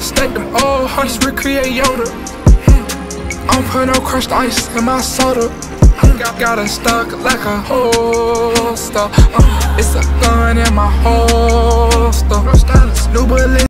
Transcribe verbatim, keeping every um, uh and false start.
Stack them old hundreds, recreate Yoda. I don't put no crushed ice in my soda. Got, got it stuck like a holster. uh, It's a gun in my holster. New bullet.